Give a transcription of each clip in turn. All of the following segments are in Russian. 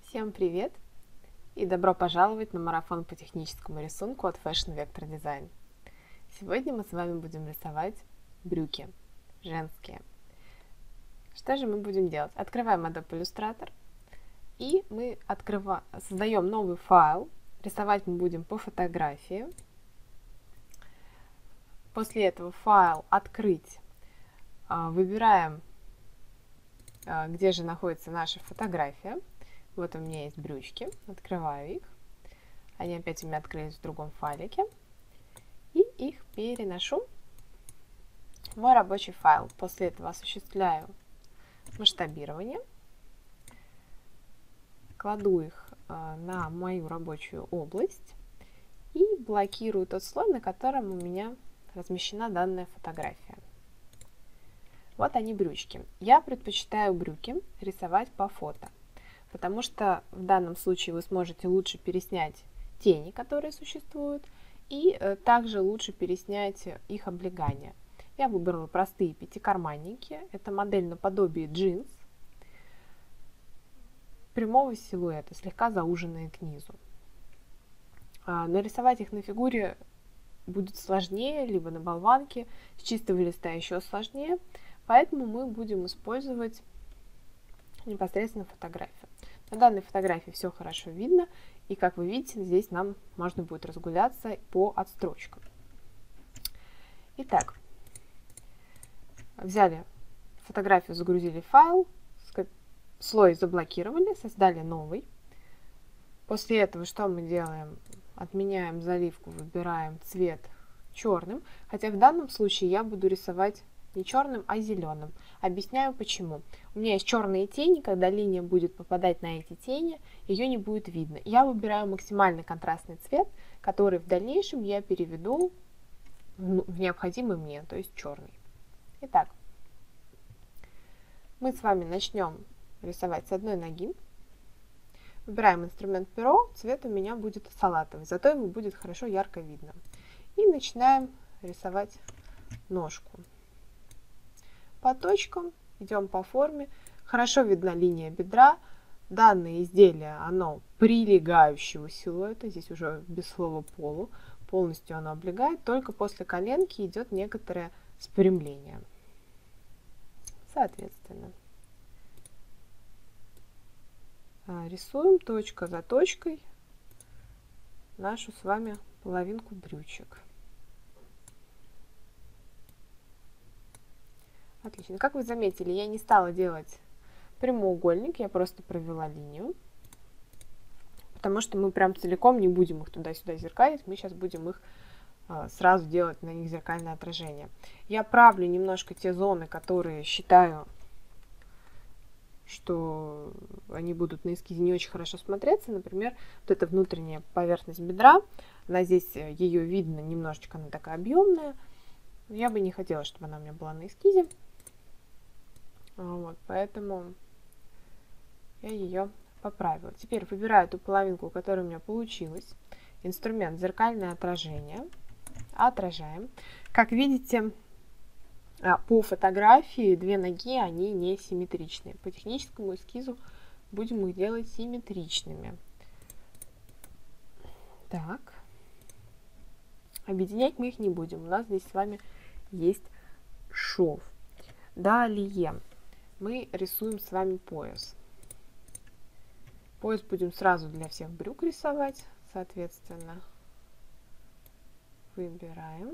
Всем привет и добро пожаловать на марафон по техническому рисунку от Fashion Vector Design. Сегодня мы с вами будем рисовать брюки женские. Что же мы будем делать? Открываем Adobe Illustrator и мы создаем новый файл. Рисовать мы будем по фотографии. После этого файл открыть. Выбираем, где же находится наша фотография. Вот у меня есть брючки, открываю их. Они опять у меня открылись в другом файлике. И их переношу в мой рабочий файл. После этого осуществляю масштабирование. Кладу их на мою рабочую область и блокирую тот слой, на котором у меня размещена данная фотография. Вот они брючки. Я предпочитаю брюки рисовать по фото, потому что в данном случае вы сможете лучше переснять тени, которые существуют, и также лучше переснять их облегание. Я выбрала простые пятикарманники. Это модель наподобие джинс, прямого силуэта, слегка зауженные к низу. Нарисовать их на фигуре будет сложнее, либо на болванке, с чистого листа еще сложнее, поэтому мы будем использовать непосредственно фотографию. На данной фотографии все хорошо видно, и как вы видите, здесь нам можно будет разгуляться по отстрочкам. Итак, взяли фотографию, загрузили в файл, слой заблокировали, создали новый. После этого что мы делаем? Отменяем заливку, выбираем цвет черным, хотя в данном случае я буду рисовать не черным, а зеленым. Объясняю почему. У меня есть черные тени, когда линия будет попадать на эти тени, ее не будет видно. Я выбираю максимально контрастный цвет, который в дальнейшем я переведу в необходимый мне, то есть черный. Итак, мы с вами начнем рисовать с одной ноги. Выбираем инструмент перо, цвет у меня будет салатовый, зато его будет хорошо ярко видно. И начинаем рисовать ножку. По точкам идем по форме. Хорошо видна линия бедра. Данное изделие, оно прилегающего силуэта. Здесь уже без слова полу. Полностью оно облегает. Только после коленки идет некоторое спрямление. Соответственно, рисуем точка за точкой нашу с вами половинку брючек. Отлично. Как вы заметили, я не стала делать прямоугольник, я просто провела линию, потому что мы прям целиком не будем их туда-сюда зеркалить, мы сейчас будем их сразу делать на них зеркальное отражение. Я правлю немножко те зоны, которые считаю, что они будут на эскизе не очень хорошо смотреться. Например, вот эта внутренняя поверхность бедра, она здесь, ее видно немножечко, она такая объемная. Я бы не хотела, чтобы она у меня была на эскизе. Вот, поэтому я ее поправила. Теперь выбираю ту половинку, которая у меня получилась. Инструмент зеркальное отражение. Отражаем. Как видите, по фотографии две ноги, они не симметричные. По техническому эскизу будем их делать симметричными. Так. Объединять мы их не будем. У нас здесь с вами есть шов. Далее мы рисуем с вами пояс. Пояс будем сразу для всех брюк рисовать. Соответственно, выбираем.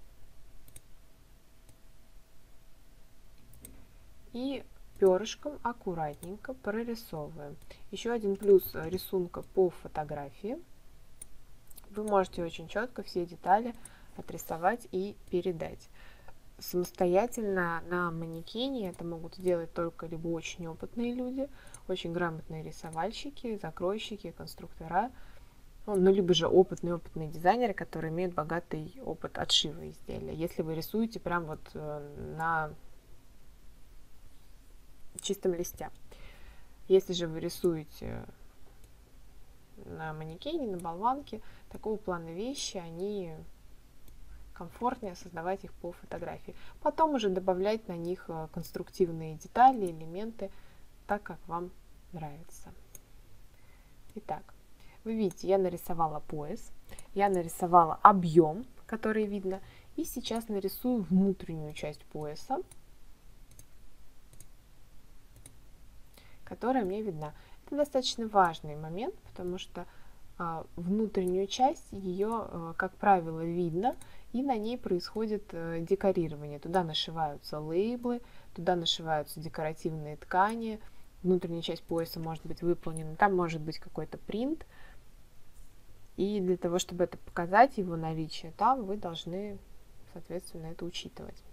И перышком аккуратненько прорисовываем. Еще один плюс рисунка по фотографии. Вы можете очень четко все детали отрисовать и передать. Самостоятельно на манекене это могут сделать только либо очень опытные люди, очень грамотные рисовальщики, закройщики, конструктора, ну, либо же опытные дизайнеры, которые имеют богатый опыт отшива изделия. Если вы рисуете прям вот на чистом листе. Если же вы рисуете на манекене, на болванке, такого плана вещи, они комфортнее создавать их по фотографии. Потом уже добавлять на них конструктивные детали, элементы, так как вам нравится. Итак, вы видите, я нарисовала пояс, я нарисовала объем, который видно, и сейчас нарисую внутреннюю часть пояса, которая мне видна. Это достаточно важный момент, потому что внутреннюю часть ее, как правило, видно, и на ней происходит декорирование. Туда нашиваются лейблы, туда нашиваются декоративные ткани, внутренняя часть пояса может быть выполнена, там может быть какой-то принт, и для того, чтобы это показать, его наличие там, вы должны, соответственно, это учитывать.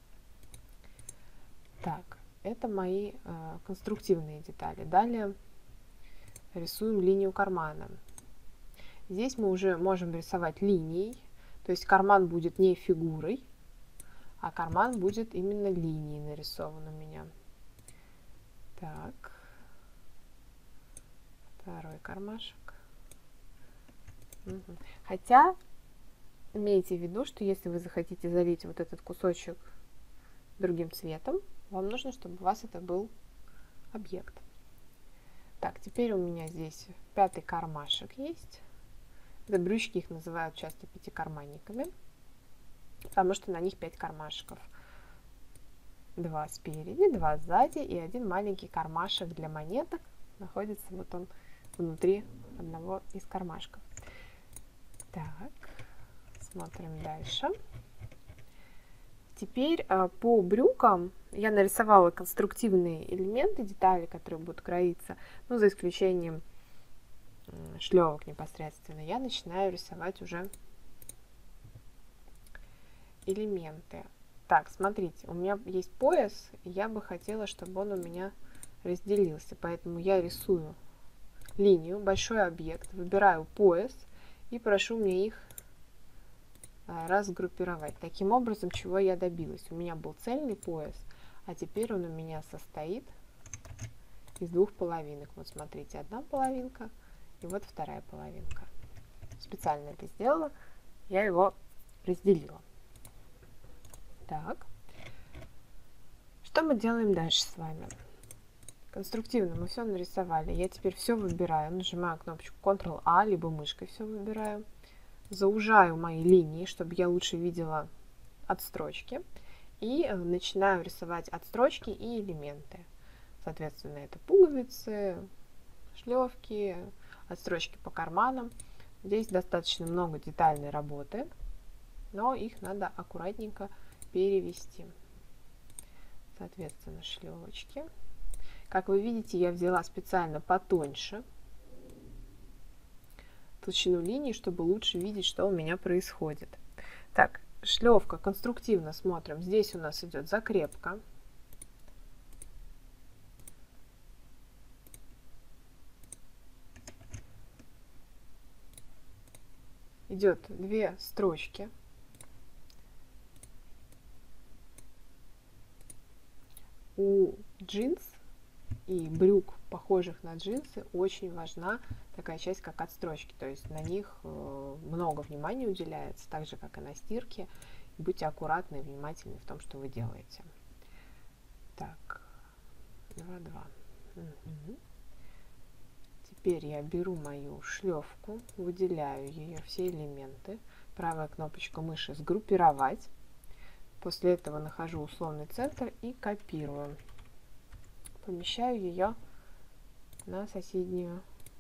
Так, это мои конструктивные детали. Далее рисуем линию кармана. Здесь мы уже можем рисовать линией, то есть карман будет не фигурой, а карман будет именно линией нарисован у меня. Так, второй кармашек. Угу. Хотя, имейте в виду, что если вы захотите залить вот этот кусочек другим цветом, вам нужно, чтобы у вас это был объект. Так, теперь у меня здесь 5-й кармашек есть. Это брючки, их называют часто пятикарманниками, потому что на них 5 кармашков. 2 спереди, 2 сзади и один маленький кармашек для монеток находится вот он внутри одного из кармашков. Так, смотрим дальше. Теперь по брюкам я нарисовала конструктивные элементы, детали, которые будут кроиться, ну, за исключением шлевок непосредственно. Я начинаю рисовать уже элементы. Так, смотрите, у меня есть пояс, и я бы хотела, чтобы он у меня разделился, поэтому я рисую линию, большой объект, выбираю пояс и прошу мне их разгруппировать. Таким образом, чего я добилась? У меня был цельный пояс, а теперь он у меня состоит из 2 половинок. Вот смотрите, одна половинка и вот вторая половинка. Специально это сделала, я его разделила. Так, что мы делаем дальше с вами? Конструктивно мы все нарисовали. Я теперь все выбираю, нажимаю кнопочку Ctrl-A, либо мышкой все выбираю. Заужаю мои линии, чтобы я лучше видела отстрочки. И начинаю рисовать отстрочки и элементы. Соответственно, это пуговицы, шлевки, отстрочки по карманам. Здесь достаточно много детальной работы, но их надо аккуратненько перевести. Соответственно, шлевочки. Как вы видите, я взяла специально потоньше толщину линии, чтобы лучше видеть, что у меня происходит. Так, шлевка, конструктивно смотрим. Здесь у нас идет закрепка. Идет 2 строчки. У джинс и брюк, похожих на джинсы, очень важна такая часть, как отстрочки. То есть на них много внимания уделяется, так же, как и на стирке. Будьте аккуратны и внимательны в том, что вы делаете. Так, 2, 2. Угу. Теперь я беру мою шлевку, выделяю ее все элементы. Правая кнопочка мыши «Сгруппировать». После этого нахожу условный центр и копирую. Помещаю ее на соседнюю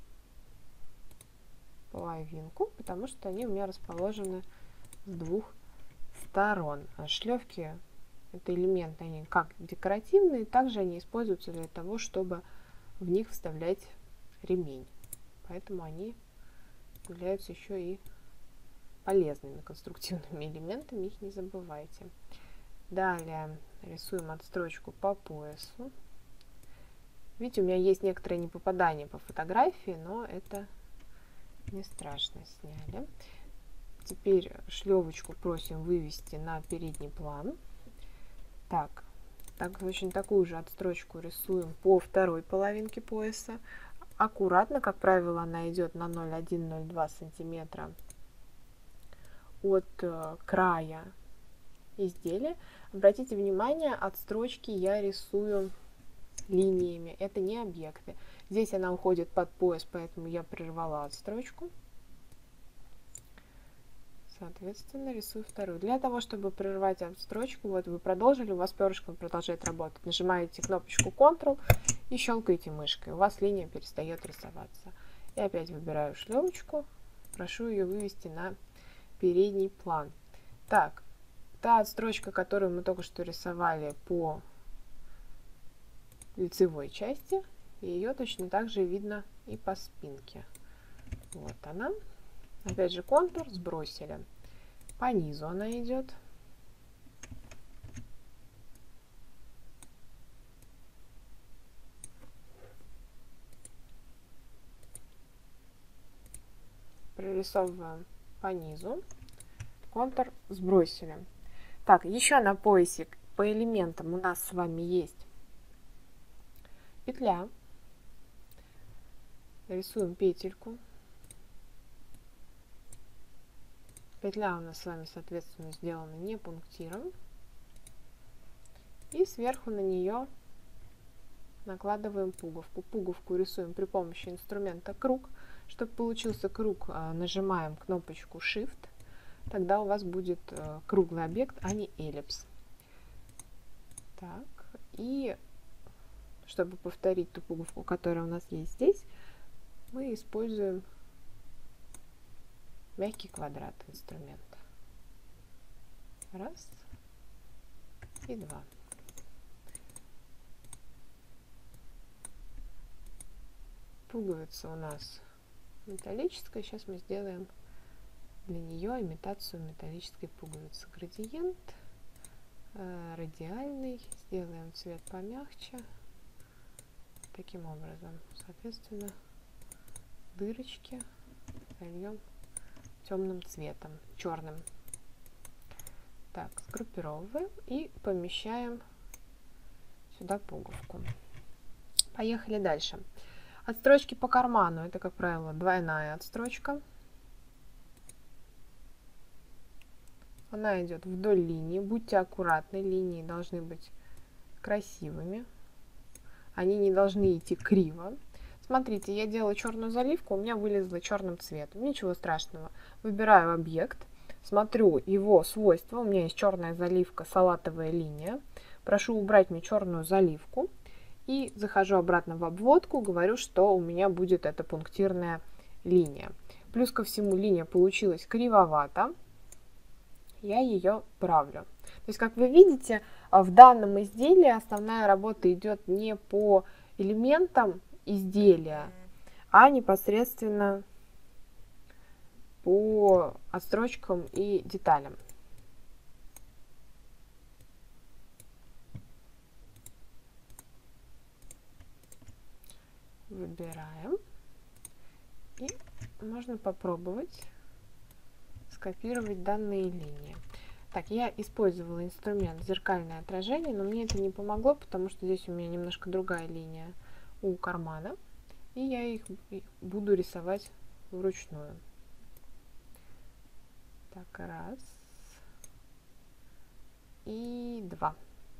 половинку, потому что они у меня расположены с 2 сторон. А шлевки — это элементы, они как декоративные, также они используются для того, чтобы в них вставлять ремень. Поэтому они являются еще и полезными конструктивными элементами, их не забывайте. Далее рисуем отстрочку по поясу. Видите, у меня есть некоторые непопадания по фотографии, но это не страшно, сняли. Теперь шлевочку просим вывести на передний план. Так, точно такую же отстрочку рисуем по второй половинке пояса. Аккуратно, как правило, она идет на 0,1-0,2 сантиметра от края изделия. Обратите внимание, отстрочки я рисую линиями. Это не объекты. Здесь она уходит под пояс, поэтому я прервала отстрочку. Соответственно, рисую вторую. Для того, чтобы прервать отстрочку, вот вы продолжили, у вас перышко продолжает работать. Нажимаете кнопочку Ctrl и щелкаете мышкой. У вас линия перестает рисоваться. И опять выбираю шлевочку, прошу ее вывести на передний план. Так, та отстрочка, которую мы только что рисовали по лицевой части, ее точно так же видно и по спинке. Вот она. Опять же контур сбросили. По низу она идет. Прорисовываем по низу. Контур сбросили. Так, еще на поясе по элементам у нас с вами есть петля. Рисуем петельку. Петля у нас с вами, соответственно, сделана не пунктиром. И сверху на нее накладываем пуговку. Пуговку рисуем при помощи инструмента круг. Чтобы получился круг, нажимаем кнопочку Shift. Тогда у вас будет круглый объект, а не эллипс. Так, и чтобы повторить ту пуговку, которая у нас есть здесь, мы используем мягкий квадрат инструмента. Раз и два. Пуговица у нас металлическая. Сейчас мы сделаем для нее имитацию металлической пуговицы. Градиент радиальный. Сделаем цвет помягче. Таким образом, соответственно, дырочки зальем темным цветом, черным. Так, сгруппировываем и помещаем сюда пуговку. Поехали дальше. Отстрочки по карману. Это, как правило, двойная отстрочка. Она идет вдоль линии. Будьте аккуратны, линии должны быть красивыми. Они не должны идти криво. Смотрите, я делаю черную заливку, у меня вылезла черным цветом. Ничего страшного. Выбираю объект, смотрю его свойства. У меня есть черная заливка, салатовая линия. Прошу убрать мне черную заливку. И захожу обратно в обводку, говорю, что у меня будет эта пунктирная линия. Плюс ко всему линия получилась кривовата. Я ее правлю. То есть, как вы видите, в данном изделии основная работа идет не по элементам изделия, а непосредственно по отстрочкам и деталям. Выбираем. И можно попробовать скопировать данные линии. Так, я использовала инструмент зеркальное отражение, но мне это не помогло, потому что здесь у меня немножко другая линия у кармана. И я их буду рисовать вручную. Так, раз. И два.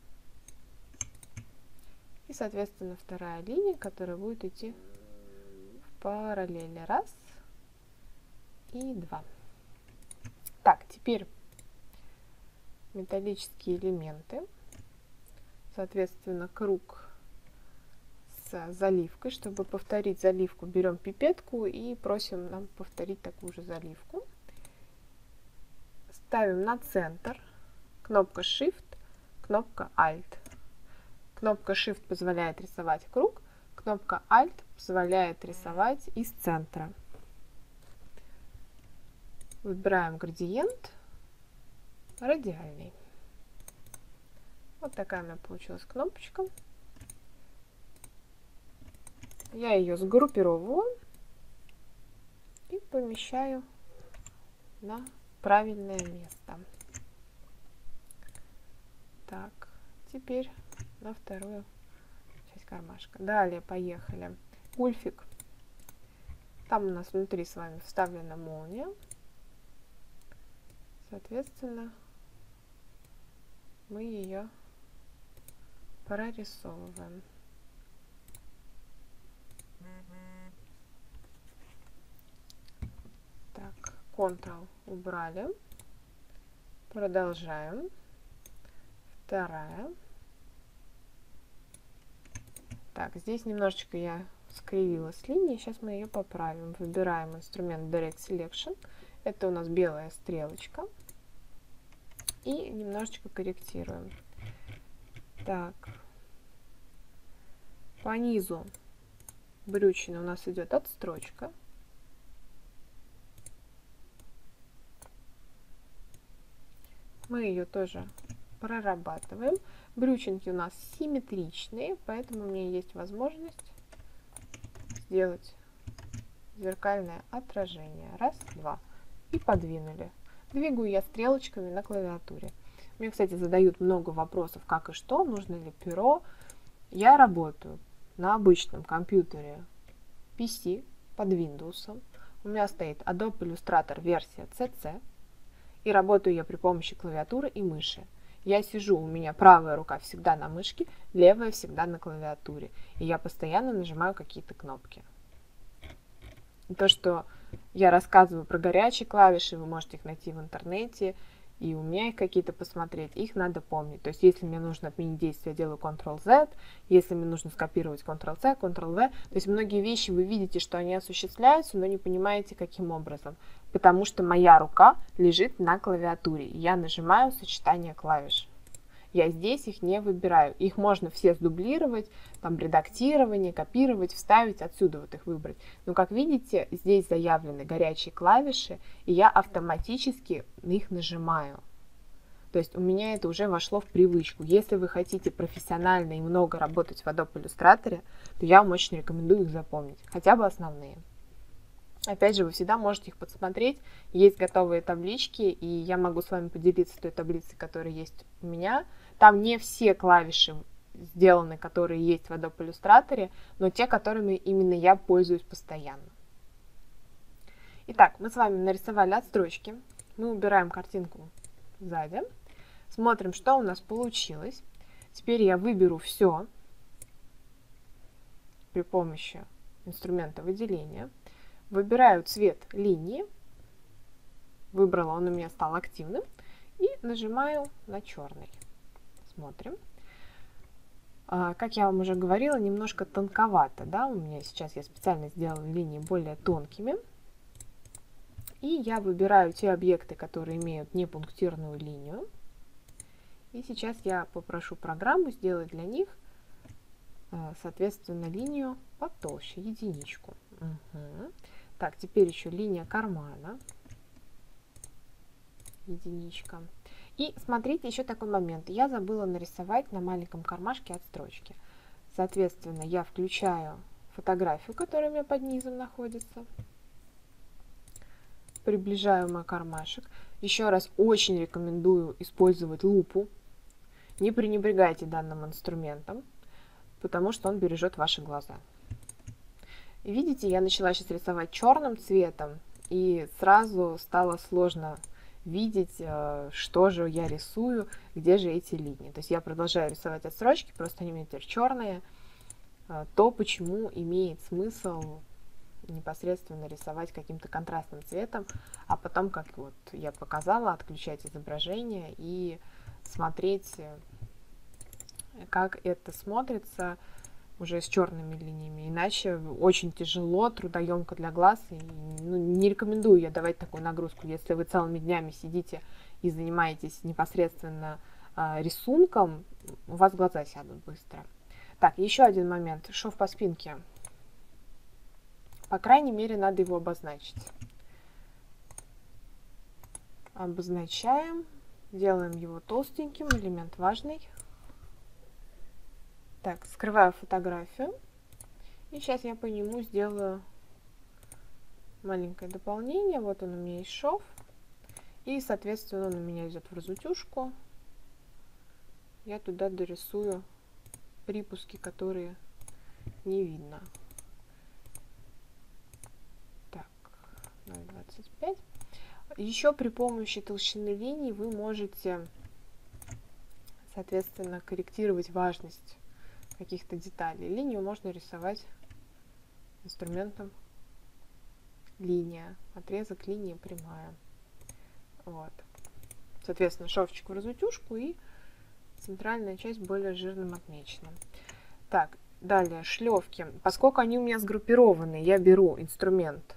И, соответственно, вторая линия, которая будет идти в параллели. Раз и два. Так, теперь металлические элементы. Соответственно, круг с заливкой. Чтобы повторить заливку, берем пипетку и просим нам повторить такую же заливку. Ставим на центр. Кнопка Shift, кнопка Alt. Кнопка Shift позволяет рисовать круг, кнопка Alt позволяет рисовать из центра. Выбираем градиент радиальный. Вот такая у меня получилась кнопочка. Я ее сгруппировываю и помещаю на правильное место. Так, теперь на вторую часть кармашка. Далее поехали. Гульфик. Там у нас внутри с вами вставлена молния. Соответственно, мы ее прорисовываем. Так, Ctrl убрали. Продолжаем. Вторая. Так, здесь немножечко я скривила с линии. Сейчас мы ее поправим. Выбираем инструмент Direct Selection. Это у нас белая стрелочка. И немножечко корректируем. Так. По низу брючины у нас идет отстрочка. Мы ее тоже прорабатываем. Брючинки у нас симметричные, поэтому у меня есть возможность сделать зеркальное отражение. Раз, два. И подвинули. Двигаю я стрелочками на клавиатуре. Мне, кстати, задают много вопросов, как и что, нужно ли перо. Я работаю на обычном компьютере PC под Windows. У меня стоит Adobe Illustrator версия CC. И работаю я при помощи клавиатуры и мыши. Я сижу, у меня правая рука всегда на мышке, левая всегда на клавиатуре. И я постоянно нажимаю какие-то кнопки. И то, что я рассказываю про горячие клавиши, вы можете их найти в интернете, и у меня их какие-то посмотреть, их надо помнить. То есть, если мне нужно отменить действие, я делаю Ctrl-Z, если мне нужно скопировать Ctrl-C, Ctrl-V. То есть, многие вещи вы видите, что они осуществляются, но не понимаете, каким образом. Потому что моя рука лежит на клавиатуре, и я нажимаю сочетание клавиш. Я здесь их не выбираю. Их можно все сдублировать, там редактирование, копировать, вставить, отсюда вот их выбрать. Но как видите, здесь заявлены горячие клавиши, и я автоматически их нажимаю. То есть у меня это уже вошло в привычку. Если вы хотите профессионально и много работать в Adobe Illustrator, то я вам очень рекомендую их запомнить, хотя бы основные. Опять же, вы всегда можете их подсмотреть. Есть готовые таблички, и я могу с вами поделиться той таблицей, которая есть у меня. Там не все клавиши сделаны, которые есть в Adobe Illustrator, но те, которыми именно я пользуюсь постоянно. Итак, мы с вами нарисовали отстрочки. Мы убираем картинку сзади. Смотрим, что у нас получилось. Теперь я выберу все при помощи инструмента выделения. Выбираю цвет линии, выбрала, он у меня стал активным, и нажимаю на черный. Смотрим. Как я вам уже говорила, немножко тонковато, да, у меня сейчас я специально сделала линии более тонкими. И я выбираю те объекты, которые имеют непунктирную линию. И сейчас я попрошу программу сделать для них, соответственно, линию потолще, единичку. Угу. Так, теперь еще линия кармана. Единичка. И смотрите, еще такой момент. Я забыла нарисовать на маленьком кармашке отстрочки. Соответственно, я включаю фотографию, которая у меня под низом находится. Приближаю мой кармашек. Еще раз очень рекомендую использовать лупу. Не пренебрегайте данным инструментом, потому что он бережет ваши глаза. И видите, я начала сейчас рисовать черным цветом, и сразу стало сложно видеть, что же я рисую, где же эти линии. То есть я продолжаю рисовать отстрочки, просто они у меня теперь черные. То, почему имеет смысл непосредственно рисовать каким-то контрастным цветом, а потом, как вот я показала, отключать изображение и смотреть, как это смотрится уже с черными линиями. Иначе очень тяжело, трудоемко для глаз. И, не рекомендую я давать такую нагрузку. Если вы целыми днями сидите и занимаетесь непосредственно рисунком, у вас глаза сядут быстро. Так, еще один момент. Шов по спинке. По крайней мере, надо его обозначить. Обозначаем. Делаем его толстеньким. Элемент важный. Так, скрываю фотографию. И сейчас я по нему сделаю маленькое дополнение. Вот он у меня есть шов. И, соответственно, он у меня идет в разутюжку. Я туда дорисую припуски, которые не видно. Так, 0,25. Еще при помощи толщины линий вы можете, соответственно, корректировать важность каких-то деталей. Линию можно рисовать инструментом линия. Отрезок линии прямая. Вот. Соответственно, шовчик в развитюшку и центральная часть более жирным отмечена. Так, далее шлевки. Поскольку они у меня сгруппированы, я беру инструмент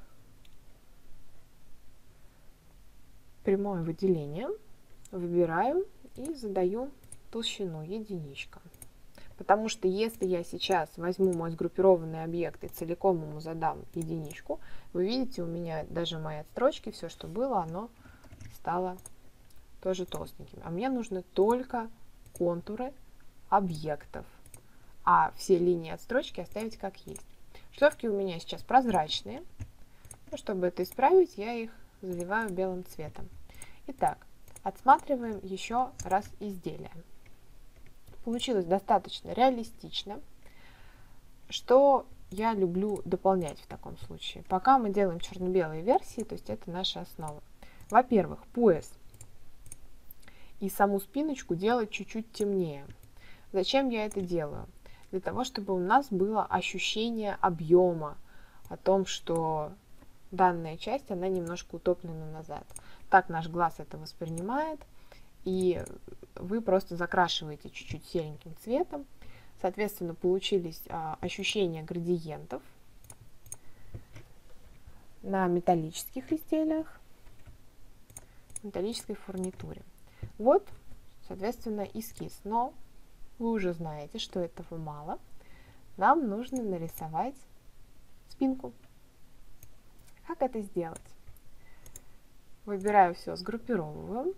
прямое выделение, выбираю и задаю толщину единичка. Потому что если я сейчас возьму мой сгруппированный объект и целиком ему задам единичку, вы видите, у меня даже мои отстрочки, все, что было, оно стало тоже толстеньким. А мне нужны только контуры объектов, а все линии отстрочки оставить как есть. Шлевки у меня сейчас прозрачные. Но чтобы это исправить, я их заливаю белым цветом. Итак, отсматриваем еще раз изделие. Получилось достаточно реалистично. Что я люблю дополнять в таком случае? Пока мы делаем черно-белые версии, то есть это наша основа. Во-первых, пояс и саму спиночку делать чуть-чуть темнее. Зачем я это делаю? Для того, чтобы у нас было ощущение объема, о том, что данная часть, она немножко утоплена назад. Так наш глаз это воспринимает, и вы просто закрашиваете чуть-чуть сереньким цветом. Соответственно, получились ощущения градиентов на металлических изделиях, металлической фурнитуре. Вот, соответственно, эскиз. Но вы уже знаете, что этого мало. Нам нужно нарисовать спинку. Как это сделать? Выбираю все, сгруппировываю,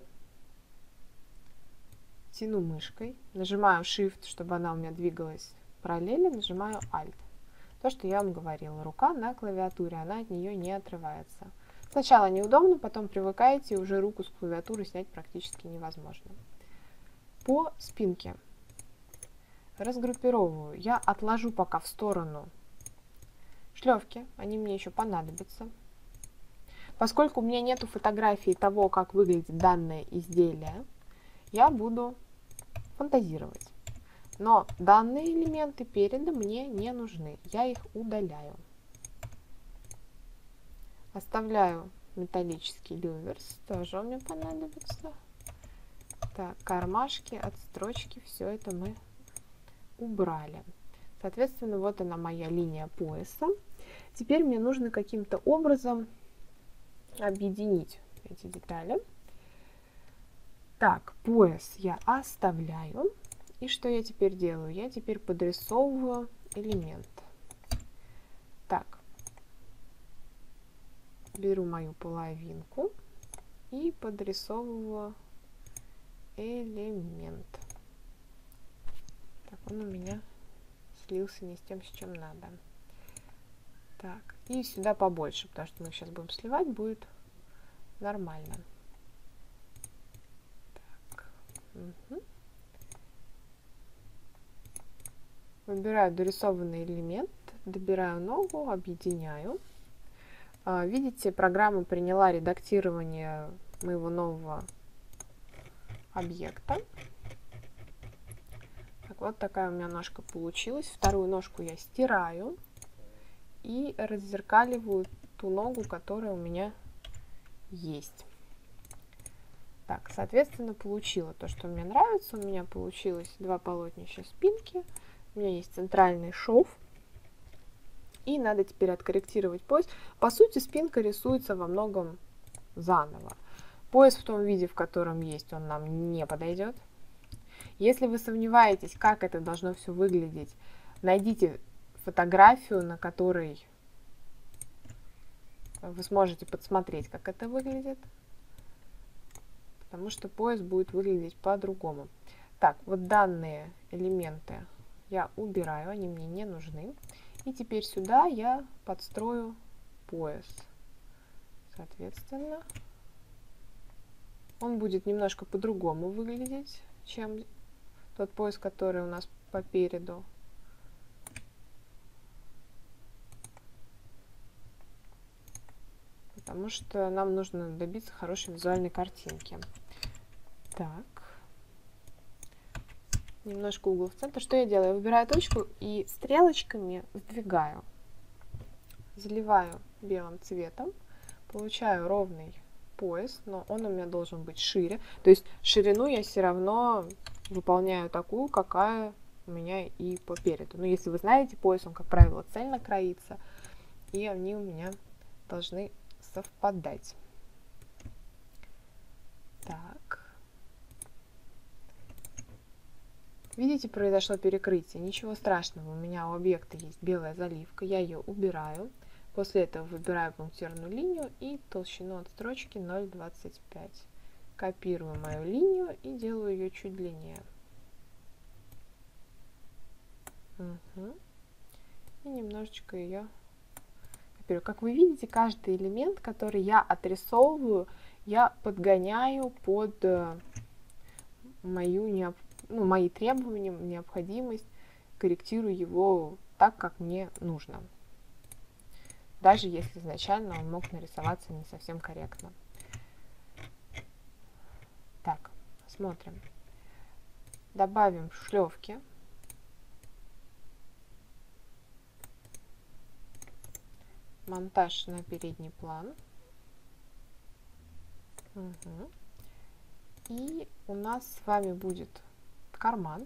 тяну мышкой, нажимаю Shift, чтобы она у меня двигалась параллельно, нажимаю Alt. То, что я вам говорила, рука на клавиатуре, она от нее не отрывается. Сначала неудобно, потом привыкаете, и уже руку с клавиатуры снять практически невозможно. По спинке разгруппировываю. Я отложу пока в сторону шлевки, они мне еще понадобятся. Поскольку у меня нету фотографии того, как выглядит данное изделие, я буду фантазировать. Но данные элементы переда мне не нужны. Я их удаляю. Оставляю металлический люверс, тоже мне понадобится. Так, кармашки, отстрочки, все это мы убрали. Соответственно, вот она моя линия пояса. Теперь мне нужно каким-то образом объединить эти детали. Так, пояс я оставляю. И что я теперь делаю? Я теперь подрисовываю элемент. Так, беру мою половинку и подрисовываю элемент. Так, он у меня слился не с тем, с чем надо. Так, и сюда побольше, потому что мы сейчас будем сливать, будет нормально. Так. Угу. Выбираю дорисованный элемент, добираю ногу, объединяю. Видите, программа приняла редактирование моего нового объекта. Так, вот такая у меня ножка получилась. Вторую ножку я стираю и раззеркаливаю ту ногу, которая у меня есть. Так, соответственно, получила то, что мне нравится. У меня получилось два полотнища спинки. У меня есть центральный шов. И надо теперь откорректировать пояс. По сути, спинка рисуется во многом заново. Пояс в том виде, в котором есть, он нам не подойдет. Если вы сомневаетесь, как это должно все выглядеть, найдите фотографию, на которой вы сможете подсмотреть, как это выглядит. Потому что пояс будет выглядеть по-другому. Так, вот данные элементы я убираю, они мне не нужны. И теперь сюда я подстрою пояс. Соответственно, он будет немножко по-другому выглядеть, чем тот пояс, который у нас по переду. Потому что нам нужно добиться хорошей визуальной картинки. Так. Немножко угол в центр. Что я делаю? Я выбираю точку и стрелочками сдвигаю. заливаю белым цветом, получаю ровный пояс, но он у меня должен быть шире. То есть ширину я все равно выполняю такую, какая у меня и по переду. Но если вы знаете, пояс, он, как правило, цельно кроится, и они у меня должны совпадать. Так. Видите, произошло перекрытие. Ничего страшного, у меня у объекта есть белая заливка, я ее убираю. После этого выбираю пунктирную линию и толщину от строчки 0,25. Копирую мою линию и делаю ее чуть длиннее. Угу. И немножечко ее копирую. Как вы видите, каждый элемент, который я отрисовываю, я подгоняю под мои требования, необходимость, корректирую его так, как мне нужно. Даже если изначально он мог нарисоваться не совсем корректно. Так, смотрим. Добавим шлёвки. Монтаж на передний план. Угу. И у нас с вами будет карман.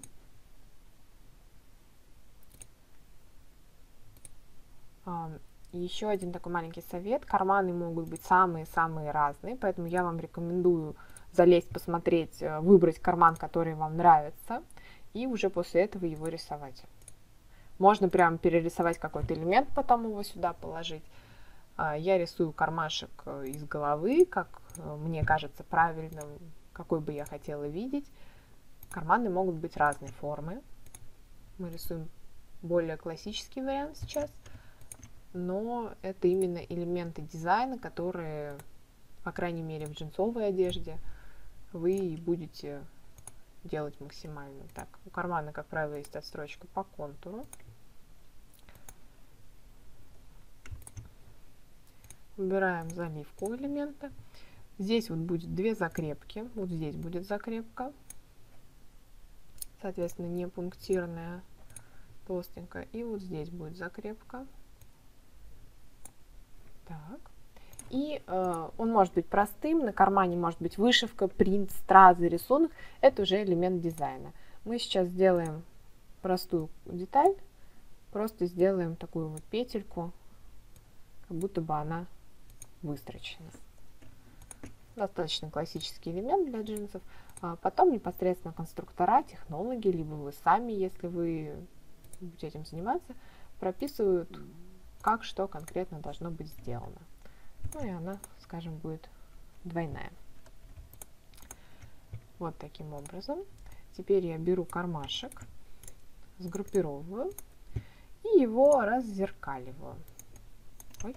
Еще один такой маленький совет. Карманы могут быть самые-самые разные, поэтому я вам рекомендую залезть, посмотреть, выбрать карман, который вам нравится, и уже после этого его рисовать. Можно прям перерисовать какой-то элемент, потом его сюда положить. Я рисую кармашек из головы, как мне кажется правильным, какой бы я хотела видеть. Карманы могут быть разной формы. Мы рисуем более классический вариант сейчас, но это именно элементы дизайна, которые, по крайней мере, в джинсовой одежде вы будете делать максимально. Так, у кармана, как правило, есть отстрочка по контуру. Выбираем заливку элемента. Здесь вот будет две закрепки. Вот здесь будет закрепка. Соответственно, не пунктирная, толстенькая. И вот здесь будет закрепка. Так. И он может быть простым. На кармане может быть вышивка, принт, стразы, рисунок. Это уже элемент дизайна. Мы сейчас сделаем простую деталь. Просто сделаем такую вот петельку, как будто бы она выстрочена. Достаточно классический элемент для джинсов. Потом непосредственно конструктора, технологи, либо вы сами, если вы будете этим заниматься, прописывают, как что конкретно должно быть сделано. Ну и она, скажем, будет двойная. Вот таким образом. Теперь я беру кармашек, сгруппировываю и его раззеркаливаю. Ой.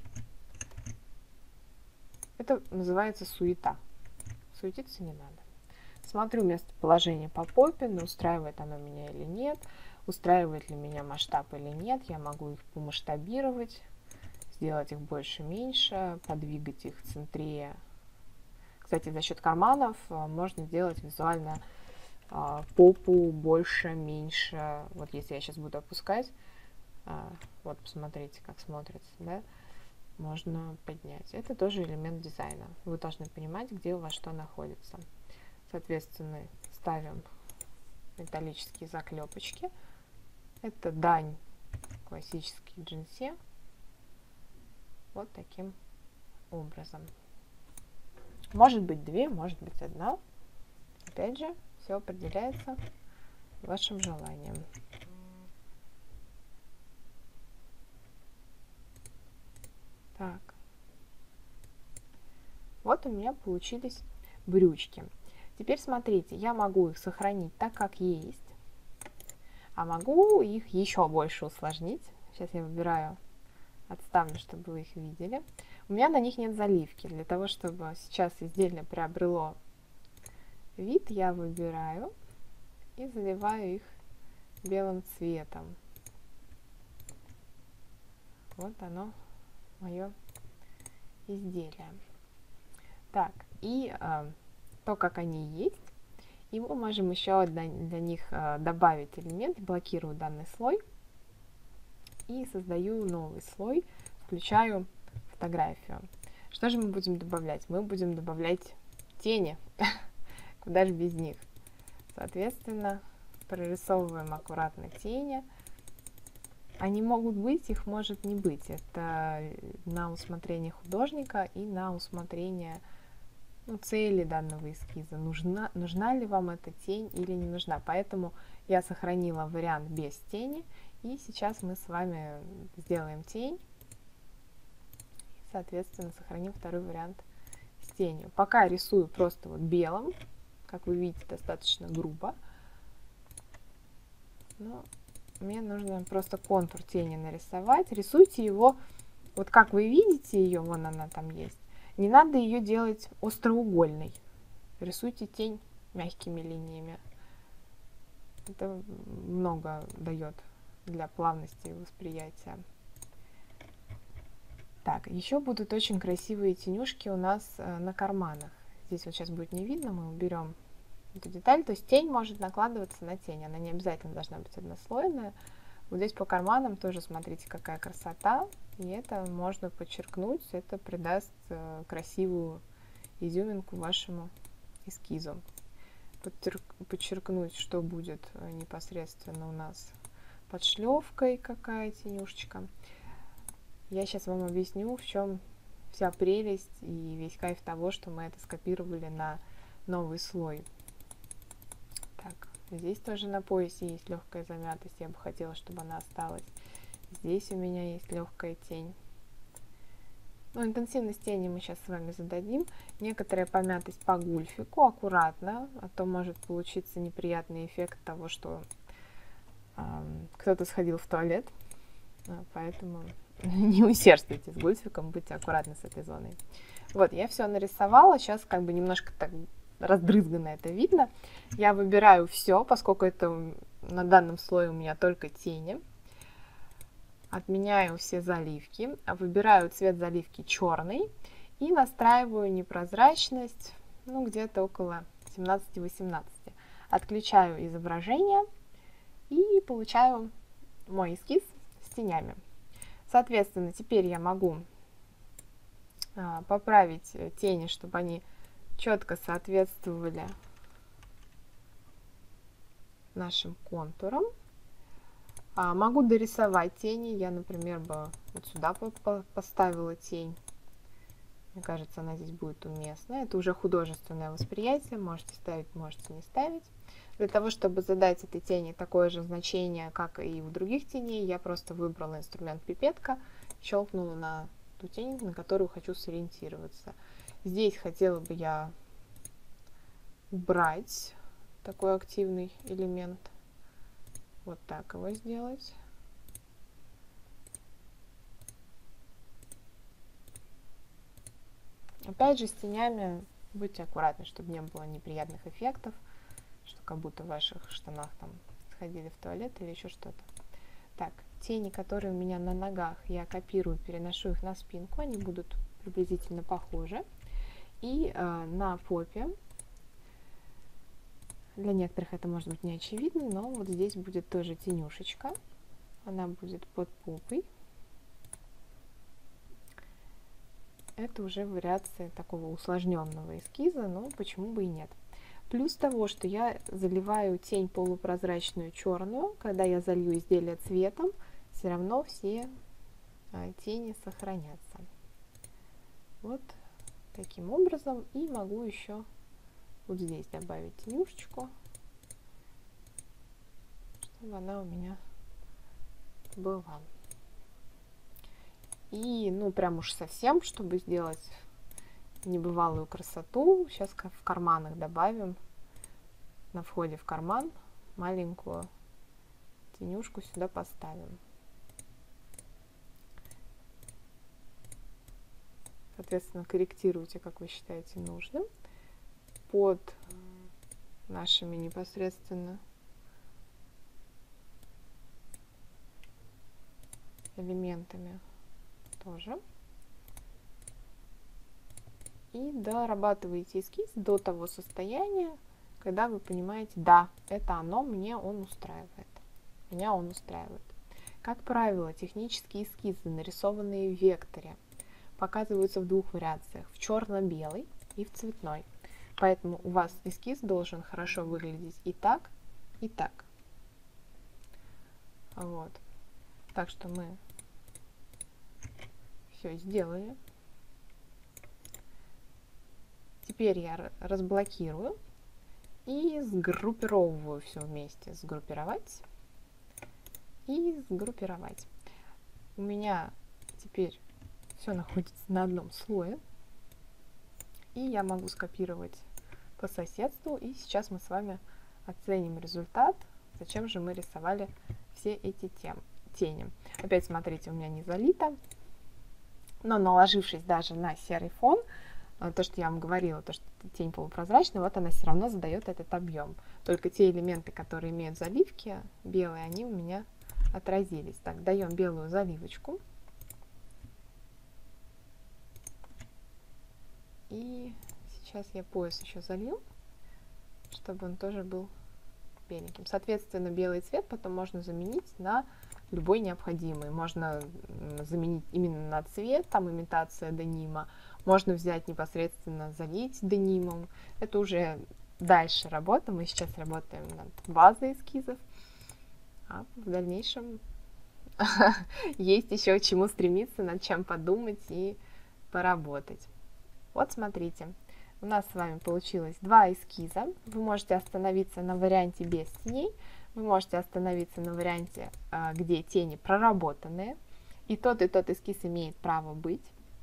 Это называется суета. Суетиться не надо. Смотрю местоположение по попе, устраивает оно меня или нет, устраивает ли меня масштаб или нет. Я могу их помасштабировать, сделать их больше-меньше, подвигать их центрее. Кстати, за счет карманов можно сделать визуально попу больше, меньше. Вот если я сейчас буду опускать, вот посмотрите, как смотрится, да? Можно поднять. Это тоже элемент дизайна. Вы должны понимать, где у вас что находится. Соответственно, ставим металлические заклепочки. Это дань классической джинсе. Вот таким образом. Может быть две, может быть одна. Опять же, все определяется вашим желанием. Так. Вот у меня получились брючки. Теперь смотрите, я могу их сохранить так, как есть, а могу их еще больше усложнить. Сейчас я выбираю, отставлю, чтобы вы их видели. У меня на них нет заливки. Для того, чтобы сейчас изделие приобрело вид, я выбираю и заливаю их белым цветом. Вот оно, мое изделие. Так, и то, как они есть, и мы можем еще для них добавить элемент. Блокирую данный слой и создаю новый слой, включаю фотографию. Что же мы будем добавлять? Мы будем добавлять тени. Куда же без них? Соответственно, прорисовываем аккуратно тени. Они могут быть, их может не быть. Это на усмотрение художника и на усмотрение цели данного эскиза. Нужна ли вам эта тень или не нужна. Поэтому я сохранила вариант без тени. И сейчас мы с вами сделаем тень. И, соответственно, сохраним второй вариант с тенью. Пока рисую просто вот белым. Как вы видите, достаточно грубо. Но мне нужно просто контур тени нарисовать. Рисуйте его, вот как вы видите ее, вон она там есть. Не надо ее делать остроугольной. Рисуйте тень мягкими линиями. Это много дает для плавности восприятия. Так, еще будут очень красивые тенюшки у нас на карманах. Здесь вот сейчас будет не видно, мы уберем эту деталь. То есть тень может накладываться на тень, она не обязательно должна быть однослойная. Вот здесь по карманам тоже смотрите, какая красота. И это можно подчеркнуть, это придаст красивую изюминку вашему эскизу. Подчеркнуть, что будет непосредственно у нас под шлевкой, какая тенюшечка. Я сейчас вам объясню, в чем вся прелесть и весь кайф того, что мы это скопировали на новый слой. Так, здесь тоже на поясе есть легкая замятость, я бы хотела, чтобы она осталась. Здесь у меня есть легкая тень. Интенсивность тени мы сейчас с вами зададим. Некоторая помятость по гульфику, аккуратно, а то может получиться неприятный эффект того, что кто-то сходил в туалет. Поэтому не усердствуйте с гульфиком, будьте аккуратны с этой зоной. Вот, я все нарисовала, сейчас как бы немножко так раздрызганно это видно. Я выбираю все, поскольку это на данном слое у меня только тени. Отменяю все заливки, выбираю цвет заливки черный и настраиваю непрозрачность, где-то около 17-18. Отключаю изображение и получаю мой эскиз с тенями. Соответственно, теперь я могу поправить тени, чтобы они четко соответствовали нашим контурам. Могу дорисовать тени. Я, например, бы вот сюда поставила тень. Мне кажется, она здесь будет уместна. Это уже художественное восприятие. Можете ставить, можете не ставить. Для того, чтобы задать этой тени такое же значение, как и у других теней, я просто выбрала инструмент пипетка, щелкнула на ту тень, на которую хочу сориентироваться. Здесь хотела бы я убрать такой активный элемент. Вот так его сделать. Опять же, с тенями будьте аккуратны, чтобы не было неприятных эффектов, что как будто в ваших штанах там сходили в туалет или еще что-то. Так, тени, которые у меня на ногах, я копирую, переношу их на спинку, они будут приблизительно похожи. И на попе, для некоторых это может быть не очевидно, но вот здесь будет тоже тенюшечка, она будет под попой. Это уже вариация такого усложненного эскиза, но почему бы и нет. Плюс того, что я заливаю тень полупрозрачную черную, когда я залью изделие цветом, все равно все тени сохранятся. Вот таким образом. И могу еще вот здесь добавить тенюшечку, чтобы она у меня была. И, прям уж совсем, чтобы сделать небывалую красоту, сейчас в карманах добавим, на входе в карман, маленькую тенюшку сюда поставим. Соответственно, корректируйте, как вы считаете нужным, под нашими непосредственно элементами тоже. И дорабатываете эскиз до того состояния, когда вы понимаете, да, это оно, меня он устраивает. Как правило, технические эскизы, нарисованные в векторе, показываются в двух вариациях: в черно-белой и в цветной. Поэтому у вас эскиз должен хорошо выглядеть и так, и так. Вот. Так что мы все сделали. Теперь я разблокирую и сгруппировываю все вместе. Сгруппировать и сгруппировать. У меня теперь все находится на одном слое. И я могу скопировать по соседству. И сейчас мы с вами оценим результат. Зачем же мы рисовали все эти тени. Опять смотрите, у меня не залито. Но наложившись даже на серый фон, то, что я вам говорила, то, что тень полупрозрачная, вот она все равно задает этот объем. Только те элементы, которые имеют заливки белые, они у меня отразились. Так, даем белую заливочку. И сейчас я пояс еще залью, чтобы он тоже был беленьким. Соответственно, белый цвет потом можно заменить на любой необходимый. Можно заменить именно на цвет, там имитация денима. Можно взять непосредственно, залить денимом. Это уже дальше работа. Мы сейчас работаем над базой эскизов. А в дальнейшем есть еще к чему стремиться, над чем подумать и поработать. Вот смотрите, у нас с вами получилось два эскиза. Вы можете остановиться на варианте без теней. Вы можете остановиться на варианте, где тени проработанные. И тот эскиз имеет право быть.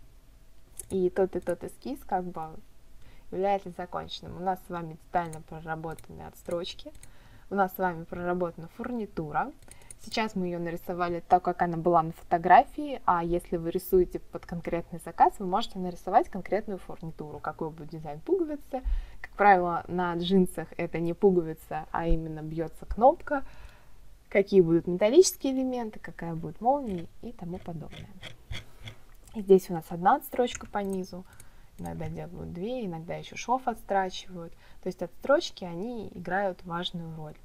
И тот эскиз как бы является законченным. У нас с вами детально проработаны отстрочки. У нас с вами проработана фурнитура. Сейчас мы ее нарисовали так, как она была на фотографии. А если вы рисуете под конкретный заказ, вы можете нарисовать конкретную фурнитуру. Какой будет дизайн пуговицы. Как правило, на джинсах это не пуговица, а именно бьется кнопка. Какие будут металлические элементы, какая будет молния и тому подобное. И здесь у нас одна отстрочка по низу. Иногда делают две, иногда еще шов отстрачивают. То есть отстрочки, они играют важную роль.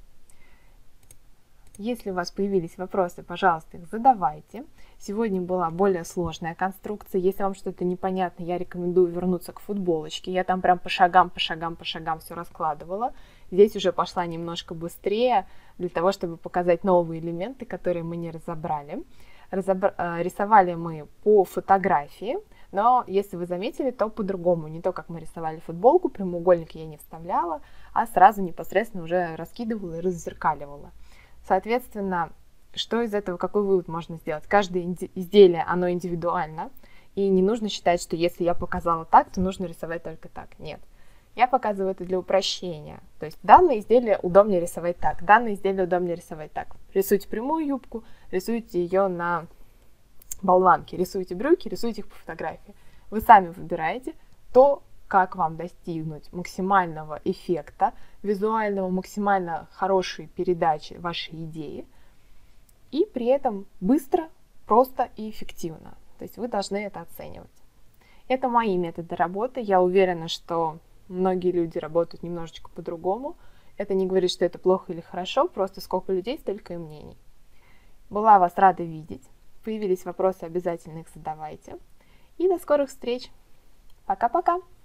Если у вас появились вопросы, пожалуйста, их задавайте. Сегодня была более сложная конструкция. Если вам что-то непонятно, я рекомендую вернуться к футболочке. Я там прям по шагам все раскладывала. Здесь уже пошла немножко быстрее, для того, чтобы показать новые элементы, которые мы не разобрали. Рисовали мы по фотографии, но если вы заметили, то по-другому. Не то, как мы рисовали футболку, прямоугольник я не вставляла, а сразу непосредственно уже раскидывала и раззеркаливала. Соответственно, что из этого, какой вывод можно сделать? Каждое изделие, оно индивидуально, и не нужно считать, что если я показала так, то нужно рисовать только так. Нет. Я показываю это для упрощения. То есть данное изделие удобнее рисовать так, данное изделие удобнее рисовать так. Рисуйте прямую юбку, рисуйте ее на болванке, рисуйте брюки, рисуйте их по фотографии. Вы сами выбираете то, как вам достигнуть максимального эффекта, визуального, максимально хорошей передачи вашей идеи, и при этом быстро, просто и эффективно. То есть вы должны это оценивать. Это мои методы работы. Я уверена, что многие люди работают немножечко по-другому. Это не говорит, что это плохо или хорошо, просто сколько людей, столько и мнений. Была вас рада видеть. Появились вопросы, обязательно их задавайте. И до скорых встреч. Пока-пока!